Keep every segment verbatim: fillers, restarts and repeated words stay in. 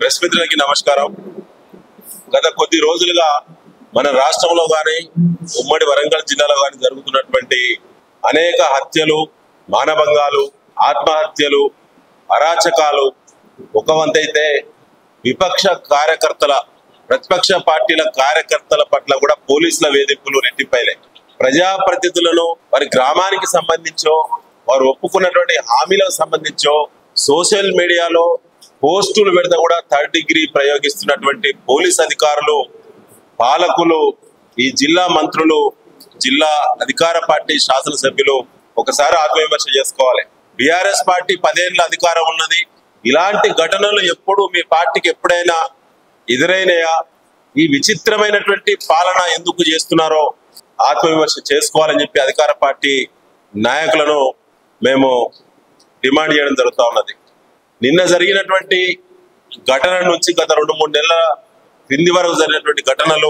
Press మిత్రులకి నమస్కారం. గత కొద్ది రోజులుగా మన రాష్ట్రంలో కానీ ఉమ్మడి వరంగల్ జిల్లాలో కానీ జరుగుతున్నటువంటి అనేక హత్యలు, మానభంగాలు, ఆత్మహత్యలు, అరాచకాలు ఒక వంతైతే విపక్ష కార్యకర్తల ప్రతిపక్ష పార్టీల కార్యకర్తల పట్ల కూడా పోలీసుల వేధింపులు రెట్టింపైనాయి. ప్రజాప్రతినిధులను వారి గ్రామానికి సంబంధించో వారు ఒప్పుకున్నటువంటి హామీలకు సంబంధించో సోషల్ మీడియాలో పోస్టులు పెడితే కూడా థర్డ్ డిగ్రీ ప్రయోగిస్తున్నటువంటి పోలీస్ అధికారులు, పాలకులు, ఈ జిల్లా మంత్రులు, జిల్లా అధికార పార్టీ శాసనసభ్యులు ఒకసారి ఆత్మవిమర్శ చేసుకోవాలి. బీఆర్ఎస్ పార్టీ పదేళ్ల అధికారం ఉన్నది. ఇలాంటి ఘటనలు ఎప్పుడు మీ పార్టీకి ఎప్పుడైనా ఎదురైనాయా? ఈ విచిత్రమైనటువంటి పాలన ఎందుకు చేస్తున్నారో ఆత్మవిమర్శ చేసుకోవాలని చెప్పి అధికార పార్టీ నాయకులను మేము డిమాండ్ చేయడం జరుగుతూ ఉన్నది. నిన్న జరిగినటువంటి ఘటన నుంచి గత రెండు మూడు నెలల కింది వరకు జరిగినటువంటి ఘటనలు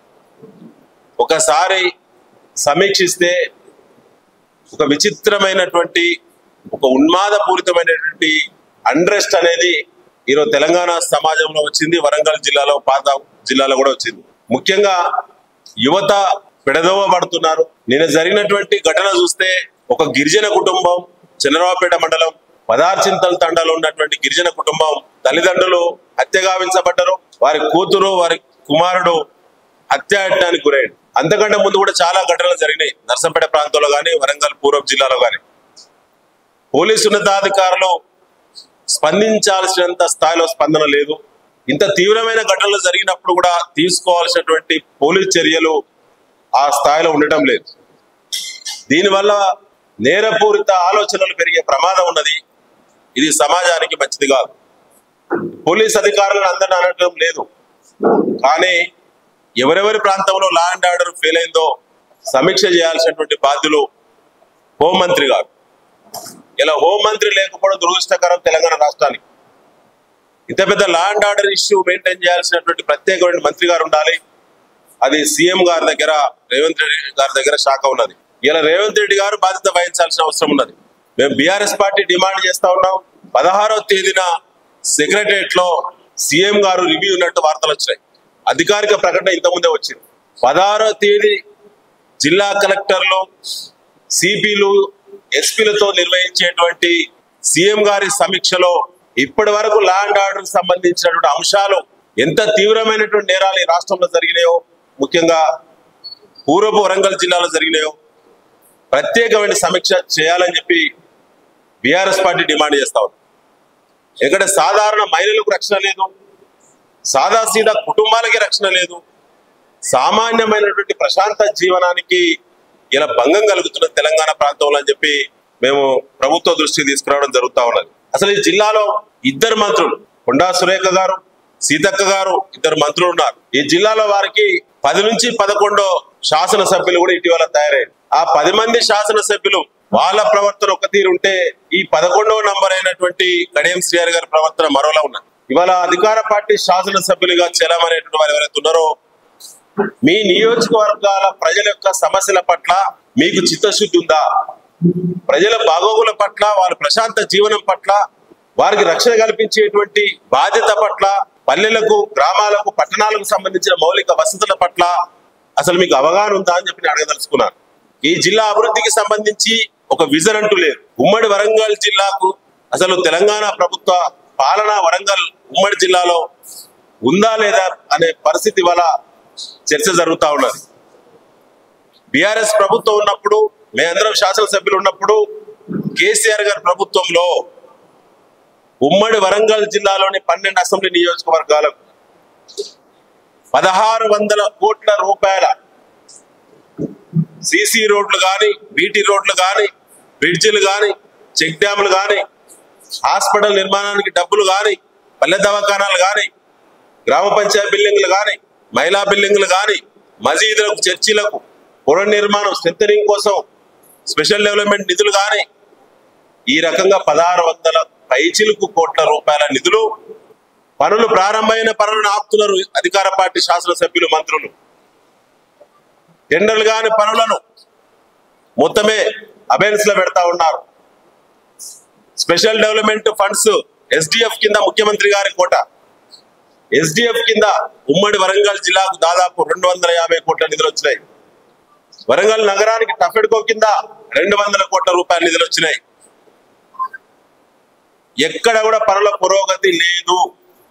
ఒకసారి సమీక్షిస్తే ఒక విచిత్రమైనటువంటి ఒక ఉన్మాదపూరితమైనటువంటి అన్రెస్ట్ అనేది ఈరోజు తెలంగాణ సమాజంలో వచ్చింది. వరంగల్ జిల్లాలో, పాత జిల్లాలో కూడా వచ్చింది. ముఖ్యంగా యువత పెడదోవ పడుతున్నారు. నిన్న జరిగినటువంటి ఘటన చూస్తే ఒక గిరిజన కుటుంబం, చంద్రరావుపేట మండలం పదార్చింతల తండాలో ఉన్నటువంటి గిరిజన కుటుంబం తల్లిదండ్రులు హత్య గావించబడ్డారు. వారి కూతురు, వారి కుమారుడు హత్యాయత్నానికి గురయ్యాడు. అంతకంటే ముందు కూడా చాలా ఘటనలు జరిగినాయి నర్సంపేట ప్రాంతంలో కానీ, వరంగల్ పూర్వ జిల్లాలో కానీ. పోలీసు ఉన్నతాధికారులు స్పందించాల్సినంత స్థాయిలో స్పందన లేదు. ఇంత తీవ్రమైన ఘటనలు జరిగినప్పుడు కూడా తీసుకోవాల్సినటువంటి పోలీస్ చర్యలు ఆ స్థాయిలో ఉండటం లేదు. దీనివల్ల నేరపూరిత ఆలోచనలు పెరిగే ప్రమాదం ఉన్నది. ఇది సమాజానికి మంచిది కాదు. పోలీస్ అధికారులను అందరినీ అనడం లేదు, కానీ ఎవరెవరి ప్రాంతంలో లా అండ్ ఆర్డర్ ఫెయిల్ అయిందో సమీక్ష చేయాల్సినటువంటి బాధ్యులు హోంమంత్రి గారు. ఇలా హోంమంత్రి లేకపోవడం దురదృష్టకరం తెలంగాణ రాష్ట్రానికి. ఇంత పెద్ద law and order issue maintain చేయాల్సినటువంటి ప్రత్యేకమైన మంత్రి గారు ఉండాలి. అది సీఎం గారి దగ్గర, రేవంత్ రెడ్డి గారి దగ్గర శాఖ ఉన్నది. ఇలా రేవంత్ రెడ్డి గారు బాధ్యత వహించాల్సిన అవసరం ఉన్నది. మేము బీఆర్ఎస్ పార్టీ డిమాండ్ చేస్తా ఉన్నాం. పదహారో తేదీన సెక్రటరియట్ లో సీఎం గారు రివ్యూ ఉన్నట్టు వార్తలు వచ్చినాయి. అధికారిక ప్రకటన ఇంతకుముందే వచ్చింది. పదహారో తేదీ జిల్లా కలెక్టర్లు, సిపిలు, ఎస్పీలతో నిర్వహించేటువంటి సీఎం గారి సమీక్షలో ఇప్పటి వరకు లా అండ్ ఆర్డర్ సంబంధించినటువంటి అంశాలు, ఎంత తీవ్రమైనటువంటి నేరాలు ఈ రాష్ట్రంలో జరిగినాయో, ముఖ్యంగా పూర్వపు వరంగల్ జిల్లాలో జరిగినాయో ప్రత్యేకమైన సమీక్ష చేయాలని చెప్పి బీఆర్ఎస్ పార్టీ డిమాండ్ చేస్తా ఉంది. ఎందుకంటే సాధారణ మహిళలకు రక్షణ లేదు, సాదాసీదా కుటుంబాలకి రక్షణ లేదు, సామాన్యమైనటువంటి ప్రశాంత జీవనానికి ఇలా భంగం కలుగుతున్న తెలంగాణ ప్రాంతంలో అని చెప్పి మేము ప్రభుత్వ దృష్టికి తీసుకురావడం జరుగుతూ ఉన్నది. అసలు ఈ జిల్లాలో ఇద్దరు మంత్రులు, కొండా సురేఖ గారు, సీతక్క గారు, ఇద్దరు మంత్రులు ఉన్నారు. ఈ జిల్లాలో వారికి పది నుంచి పదకొండో శాసనసభ్యులు కూడా ఇటీవల తయారయ్యారు. ఆ పది మంది శాసనసభ్యులు వాళ్ళ ప్రవర్తన ఒక తీరు ఉంటే, ఈ పదకొండవ నంబర్ అయినటువంటి కడియం శ్రీహరి గారి ప్రవర్తన మరోలా ఉన్నది. ఇవాళ అధికార పార్టీ శాసనసభ్యులుగా చేరమనేటువంటి వారు ఎవరైతే ఉన్నారో, మీ నియోజకవర్గాల ప్రజల యొక్క సమస్యల పట్ల మీకు చిత్తశుద్ధి ఉందా? ప్రజల బాగోగుల పట్ల, వారి ప్రశాంత జీవనం పట్ల, వారికి రక్షణ కల్పించేటువంటి బాధ్యత పట్ల, పల్లెలకు, గ్రామాలకు, పట్టణాలకు సంబంధించిన మౌలిక వసతుల పట్ల అసలు మీకు అవగాహన ఉందా అని చెప్పి అడగదలుచుకున్నాను. ఈ జిల్లా అభివృద్ధికి సంబంధించి ఒక విజన్ అంటూ లేదు. ఉమ్మడి వరంగల్ జిల్లాకు అసలు తెలంగాణ ప్రభుత్వ పాలన వరంగల్ ఉమ్మడి జిల్లాలో ఉందా లేదా అనే పరిస్థితి వల్ల చర్చ జరుగుతూ ఉన్నది. బీఆర్ఎస్ ప్రభుత్వం ఉన్నప్పుడు, మేమందరం శాసనసభ్యులు ఉన్నప్పుడు, కేసీఆర్ గారి ప్రభుత్వంలో ఉమ్మడి వరంగల్ జిల్లాలోని పన్నెండు అసెంబ్లీ నియోజకవర్గాలకు పదహారు వందల కోట్ల రూపాయల సిసి రోడ్లు కానీ, బీటీ రోడ్లు కానీ, బ్రిడ్జిలు కానీ, చెక్ డ్యాములు కానీ, హాస్పిటల్ నిర్మాణానికి డబ్బులు కానీ, పల్లె దవాఖానాలు కానీ, గ్రామ పంచాయతీ బిల్డింగ్లు కానీ, మహిళా బిల్డింగ్లు కానీ, మసీదులకు, చర్చిలకు పునః నిర్మాణం, స్ట్రెంథనింగ్ కోసం స్పెషల్ డెవలప్మెంట్ నిధులు కానీ, ఈ రకంగా పదహారు వందల పైచిలకు కోట్ల రూపాయల నిధులు, పనులు ప్రారంభమైన పనులను ఆపుతున్నారు అధికార పార్టీ శాసనసభ్యులు, మంత్రులు. టెండర్లు కాని పనులను మొత్తమే అబెన్స్ లో పెడతా ఉన్నారు. స్పెషల్ డెవలప్మెంట్ ఫండ్స్ ఎస్డిఎఫ్ కింద ముఖ్యమంత్రి గారి కోట ఎస్డిఎఫ్ కింద ఉమ్మడి వరంగల్ జిల్లాకు దాదాపు రెండు వందల యాభై కోట్ల నిధులు వచ్చినాయి. వరంగల్ నగరానికి టఫెడ్కో కింద రెండు వందల కోట్ల రూపాయల నిధులు వచ్చినాయి. ఎక్కడ కూడా పనుల పురోగతి లేదు.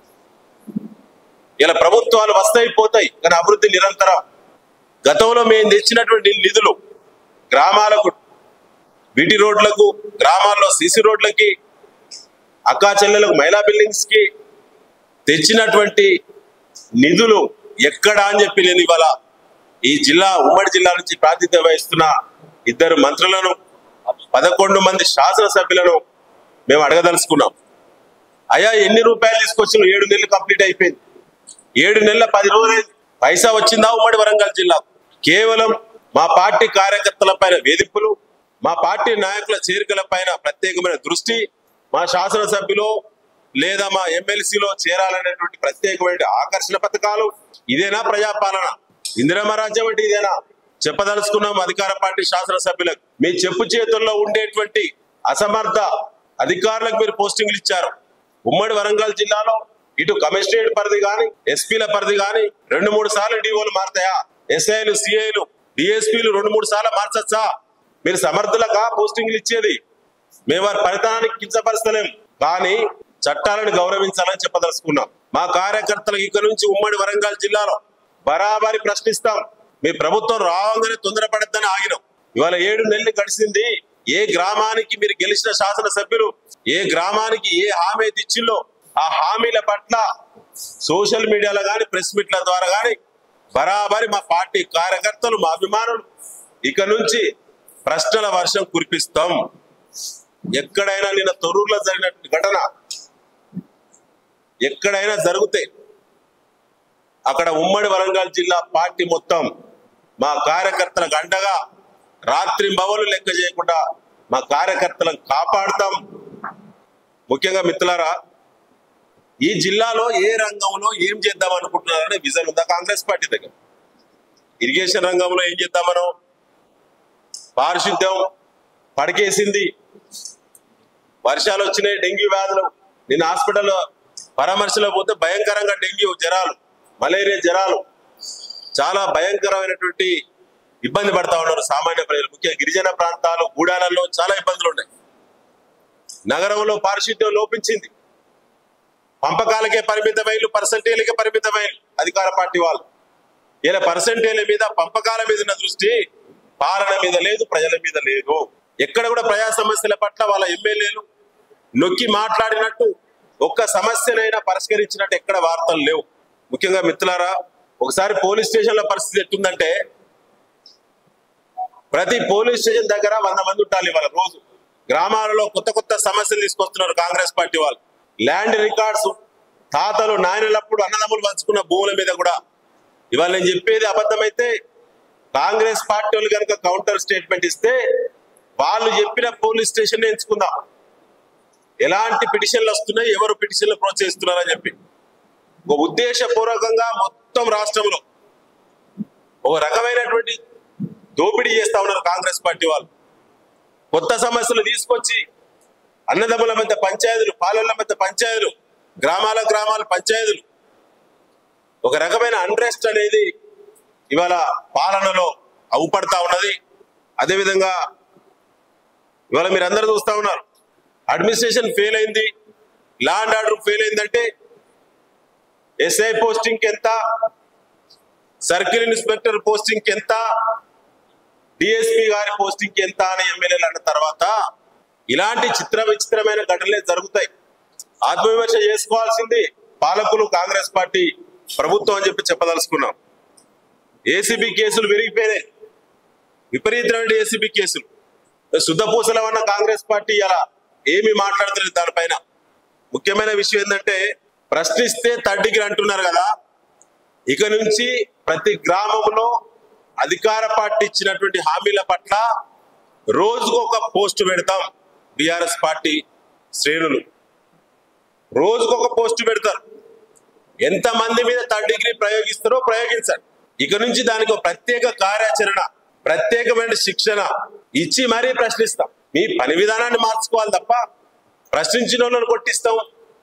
ఇలా ప్రభుత్వాలు వస్తాయి పోతాయి కానీ అభివృద్ధి నిరంతరం. గతంలో మేము తెచ్చినటువంటి నిధులు గ్రామాలకు, బీటీ రోడ్లకు, గ్రామాల్లో సీసీ రోడ్లకి, అక్కా చెల్లెలకు మహిళా బిల్డింగ్స్ కి తెచ్చినటువంటి నిధులు ఎక్కడ అని చెప్పి నేను ఇవాళ ఈ జిల్లా ఉమ్మడి జిల్లా నుంచి ప్రాతినిధ్యం వహిస్తున్న ఇద్దరు మంత్రులను, పదకొండు మంది శాసనసభ్యులను మేము అడగదలుచుకున్నాం. అయ్యా ఎన్ని రూపాయలు తీసుకొచ్చిన? ఏడు నెలలు కంప్లీట్ అయిపోయింది. ఏడు నెలల పది రోజులు పైసా వచ్చిందా ఉమ్మడి వరంగల్ జిల్లా? కేవలం మా పార్టీ కార్యకర్తల పైన వేధింపులు, మా పార్టీ నాయకుల చేరికల పైన ప్రత్యేకమైన దృష్టి, మా శాసనసభ్యులు లేదా మా ఎమ్మెల్సీలో చేరాలనేటువంటి ప్రత్యేకమైన ఆకర్షణ పథకాలు. ఇదేనా ప్రజాపాలన? ఇందిరమ్మ రాజ్యం అంటే ఇదేనా? చెప్పదలుచుకున్నాం అధికార పార్టీ శాసనసభ్యులకు. మీ చెప్పు చేతుల్లో ఉండేటువంటి అసమర్థ అధికారులకు మీరు పోస్టింగ్లు ఇచ్చారు. ఉమ్మడి వరంగల్ జిల్లాలో ఇటు కమిషనరేట్ పరిధి కానీ, ఎస్పీల పరిధి కానీ రెండు మూడు సార్లు డిఓలు మారుతాయా? ఎస్ఐలు, సిఐలు, డిఎస్పీలు రెండు మూడు సార్లు మార్చచ్చా? మీరు సమర్థులకా పోస్టింగ్లు ఇచ్చేది? మేము వారి ఫలితానికి కించపరచలేం, కానీ చట్టాలను గౌరవించాలని చెప్పదలుచుకున్నాం. మా కార్యకర్తలకు ఇక నుంచి ఉమ్మడి వరంగల్ జిల్లాలో బరాబరి ప్రశ్నిస్తాం. మీ ప్రభుత్వం రావంగానే తొందరపడద్దని ఆగినాం. ఇవాళ ఏడు నెలలు గడిచింది. ఏ గ్రామానికి మీరు గెలిచిన శాసనసభ్యులు ఏ గ్రామానికి ఏ హామీ ఇచ్చిల్లో ఆ హామీల పట్ల సోషల్ మీడియాలో కానీ, ప్రెస్ మీట్ల ద్వారా కానీ బరాబరి మా పార్టీ కార్యకర్తలు, మా అభిమానులు ఇక నుంచి ప్రశ్నల వర్షం కురిపిస్తాం. ఎక్కడైనా నిన్న తొర్రూరులో జరిగిన ఘటన ఎక్కడైనా జరిగితే అక్కడ ఉమ్మడి వరంగల్ జిల్లా పార్టీ మొత్తం మా కార్యకర్తలకు అండగా రాత్రి బవలు లెక్క చేయకుండా మా కార్యకర్తలను కాపాడుతాం. ముఖ్యంగా మిత్రులారా, ఈ జిల్లాలో ఏ రంగంలో ఏం చేద్దాం అనుకుంటున్నారనే విజన్ ఉందా కాంగ్రెస్ పార్టీ దగ్గర? ఇరిగేషన్ రంగంలో ఏం చేద్దామనో, పారిశుద్ధ్యం పడికేసింది, వర్షాలు వచ్చినాయి, డెంగ్యూ వ్యాధులు. నిన్న హాస్పిటల్లో పరామర్శలో పోతే భయంకరంగా డెంగ్యూ జ్వరాలు, మలేరియా జ్వరాలు, చాలా భయంకరమైనటువంటి ఇబ్బంది పడతా ఉన్నారు సామాన్య ప్రజలు. ముఖ్యంగా గిరిజన ప్రాంతాలు, గూడాలలో చాలా ఇబ్బందులు ఉన్నాయి. నగరంలో పారిశుద్ధ్యం లోపించింది. పంపకాలకే పరిమితమైలు, పర్సంటేజ్లకే పరిమితమైలు అధికార పార్టీ వాళ్ళు. ఇలా పర్సంటేజ్ల మీద, పంపకాల మీద ఉన్న దృష్టి పాలన మీద లేదు, ప్రజల మీద లేదు. ఎక్కడ కూడా ప్రజా సమస్యల పట్ల వాళ్ళ ఎమ్మెల్యేలు నొక్కి మాట్లాడినట్టు, ఒక్క సమస్యనైనా పరిష్కరించినట్టు ఎక్కడ వార్తలు లేవు. ముఖ్యంగా మిత్రులారా, ఒకసారి పోలీస్ స్టేషన్ల పరిస్థితి ఎట్టుందంటే, ప్రతి పోలీస్ స్టేషన్ దగ్గర వంద మంది ఉండాలి. వాళ్ళ రోజు గ్రామాలలో కొత్త కొత్త సమస్యలు తీసుకొస్తున్నారు కాంగ్రెస్ పార్టీ వాళ్ళు. ల్యాండ్ రికార్డ్స్, తాతలు నాయనలప్పుడు అన్నదమ్ములు పంచుకున్న భూముల మీద కూడా ఇవాళ నేను చెప్పేది అబద్ధమైతే కాంగ్రెస్ పార్టీ వాళ్ళు కనుక కౌంటర్ స్టేట్మెంట్ ఇస్తే వాళ్ళు చెప్పిన పోలీస్ స్టేషన్ ఎంచుకుందాం. ఎలాంటి పిటిషన్లు వస్తున్నాయి, ఎవరు పిటిషన్లు ప్రోత్సహిస్తున్నారని చెప్పి ఒక ఉద్దేశపూర్వకంగా మొత్తం రాష్ట్రంలో ఒక రకమైనటువంటి దోపిడీ చేస్తా ఉన్నారు కాంగ్రెస్ పార్టీ వాళ్ళు. కొత్త సమస్యలు తీసుకొచ్చి అన్నదమ్ముల మధ్య పంచాయతీలు, పాలెళ్ల మధ్య పంచాయతీలు, గ్రామాల గ్రామాల పంచాయతీలు, ఒక రకమైన అన్రెస్ట్ అనేది ఇవాళ పాలనలో అవుపడతా ఉన్నది. అదేవిధంగా ఇవాళ మీరు అందరూ చూస్తా ఉన్నారు, అడ్మినిస్ట్రేషన్ ఫెయిల్ అయింది, లా అండ్ ఆర్డర్ ఫెయిల్ అయిందంటే ఎస్ఐ పోస్టింగ్ ఎంత, సర్కిల్ ఇన్స్పెక్టర్ పోస్టింగ్ ఎంత, డిఎస్పీ గారి పోస్టింగ్ ఎంత అని ఎమ్మెల్యేలు అన్న తర్వాత ఇలాంటి చిత్ర విచిత్రమైన ఘటనలే జరుగుతాయి. ఆత్మవిమర్శ చేసుకోవాల్సింది పాలకులు, కాంగ్రెస్ పార్టీ ప్రభుత్వం అని చెప్పి చెప్పదలుచుకున్నాం. ఏసీబీ కేసులు పెరిగిపోయినాయి, విపరీతమైన ఏసీబీ కేసులు. శుద్ధపూసల ఉన్న కాంగ్రెస్ పార్టీ అలా ఏమి మాట్లాడతలేదు దానిపైన. ముఖ్యమైన విషయం ఏంటంటే, ప్రశ్నిస్తే తడ్డికి అంటున్నారు కదా, ఇక నుంచి ప్రతి గ్రామంలో అధికార పార్టీ ఇచ్చినటువంటి హామీల పట్ల రోజుకు ఒక పోస్ట్ పెడతాం. బీఆర్ఎస్ పార్టీ శ్రేణులు రోజుకు ఒక పోస్ట్ పెడతారు. ఎంత మంది మీద థర్డ్ డిగ్రీ ప్రయోగిస్తారో ప్రయోగించండి. ఇక నుంచి దానికి ఒక ప్రత్యేక కార్యాచరణ, ప్రత్యేకమైన శిక్షణ ఇచ్చి మరీ ప్రశ్నిస్తాం. మీ పని విధానాన్ని మార్చుకోవాలి తప్ప ప్రశ్నించిన వాళ్ళని కొట్టిస్తాం,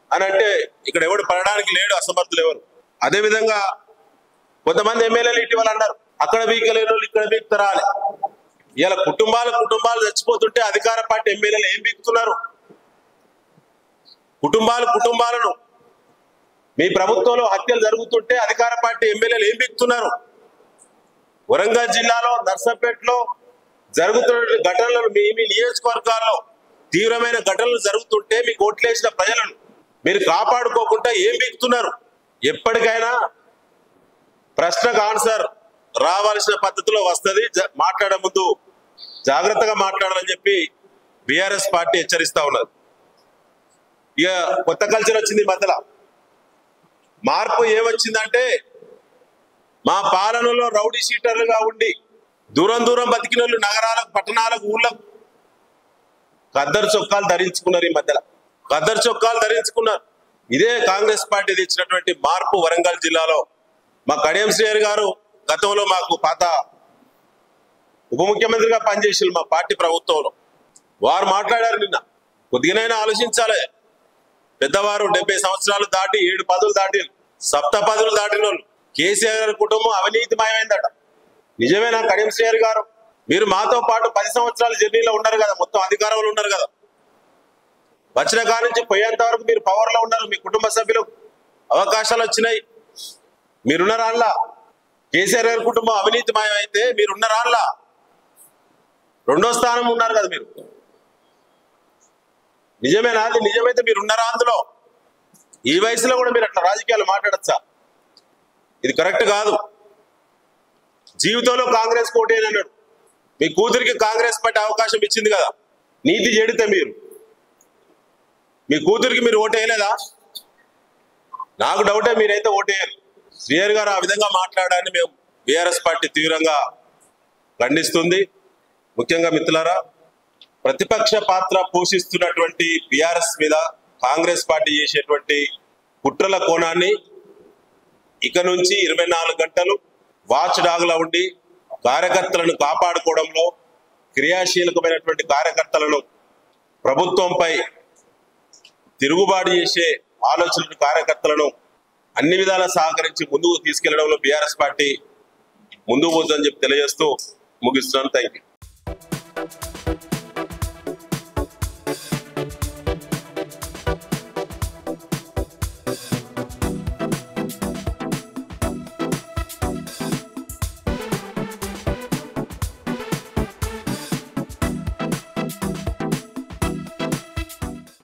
అని అంటే ఇక్కడ ఎవడు పడడానికి లేడు, అసమర్థులు ఎవరు. అదేవిధంగా కొంతమంది ఎమ్మెల్యేలు ఇటీవల అన్నారు అక్కడ బీకలేని వాళ్ళు ఇక్కడ బీక్తారా అని. ఇలా కుటుంబాలు కుటుంబాలు చచ్చిపోతుంటే అధికార పార్టీ ఎమ్మెల్యేలు ఏం బీకుతున్నారు? కుటుంబాలు కుటుంబాలను మీ ప్రభుత్వంలో హత్యలు జరుగుతుంటే అధికార పార్టీ ఎమ్మెల్యేలు ఏం బీకుతున్నారు? వరంగల్ జిల్లాలో నర్సంపేటలో జరుగుతున్న ఘటనలను మీ మీ నియోజకవర్గాల్లో తీవ్రమైన ఘటనలు జరుగుతుంటే మీకు ఓట్లేసిన ప్రజలను మీరు కాపాడుకోకుండా ఏం బీకుతున్నారు? ఎప్పటికైనా ప్రశ్నకు ఆన్సర్ రావాల్సిన పద్ధతిలో వస్తుంది. మాట్లాడే ముందు జాగ్రత్తగా మాట్లాడాలని చెప్పి బీఆర్ఎస్ పార్టీ హెచ్చరిస్తా ఉన్నది. ఇక కొత్త కల్చర్ వచ్చింది మధ్యలో. మార్పు ఏమొచ్చిందంటే మా పాలనలో రౌడీ షీటర్లుగా ఉండి దూరం దూరం బతికిన వాళ్ళు నగరాలకు పట్టణాలకు ఊళ్ళకు ఖద్దరు చొక్కాలు ధరించుకున్నారు. ఈ మధ్యలో ఖద్దరు చొక్కాలు ధరించుకున్నారు. ఇదే కాంగ్రెస్ పార్టీ తెచ్చినటువంటి మార్పు. వరంగల్ జిల్లాలో మా కడియం శ్రీహరి గారు గతంలో మాకు పాత ఉప ముఖ్యమంత్రిగా పనిచేసారు మా పార్టీ ప్రభుత్వంలో. వారు మాట్లాడారు నిన్న. కొద్దిగానైనా ఆలోచించాలి. పెద్దవారు డెబ్బై సంవత్సరాలు దాటి ఏడు పదులు దాటి సప్త పదులు దాటిన వాళ్ళు. కేసీఆర్ గారి కుటుంబం అవినీతిమయమైందట. నిజమేనా కడియం శ్రీహరి గారు? మీరు మాతో పాటు పది సంవత్సరాల జర్నీలో ఉన్నారు కదా, మొత్తం అధికారంలో ఉన్నారు కదా. వచ్చిన కాడ నుంచి పోయేంత వరకు మీరు పవర్ లో ఉన్నారు. మీ కుటుంబ సభ్యులు అవకాశాలు వచ్చినాయి, మీరున్నారా? అల్లా కేసీఆర్ గారి కుటుంబం అవినీతిమయం అయితే మీరున్నారా? అల్లా రెండో స్థానం ఉన్నారు కదా మీరు. నిజమేనా? అది నిజమైతే మీరున్నారా అందులో? ఈ వయసులో కూడా మీరు అట్లా రాజకీయాలు మాట్లాడచ్చా? ఇది కరెక్ట్ కాదు. జీవితంలో కాంగ్రెస్ కోటేనన్నాడు. మీ కూతురికి కాంగ్రెస్ పార్టీ అవకాశం ఇచ్చింది కదా. నీతి చెడితే మీరు మీ కూతురికి మీరు ఓటేయలేదా? నాకు డౌటే మీరైతే ఓటేయాలి. శ్రీహరి గారు ఆ విధంగా మాట్లాడాలని మేము బీఆర్ఎస్ పార్టీ తీవ్రంగా ఖండిస్తుంది. ముఖ్యంగా మిత్రులారా, ప్రతిపక్ష పాత్ర పోషిస్తున్నటువంటి బీఆర్ఎస్ మీద కాంగ్రెస్ పార్టీ చేసేటువంటి కుట్రల కోణాన్ని ఇక నుంచి ఇరవై నాలుగు గంటలు వాచ్ డాగ్లా ఉండి కార్యకర్తలను కాపాడుకోవడంలో క్రియాశీలకమైనటువంటి కార్యకర్తలను ప్రభుత్వంపై తిరుగుబాటు చేసే ఆలోచన కార్యకర్తలను అన్ని విధాలా సహకరించి ముందుకు తీసుకెళ్లడంలో బీఆర్ఎస్ పార్టీ ముందుకు పోతుందని చెప్పి తెలియజేస్తూ ముగిస్తున్నాను. Thank you.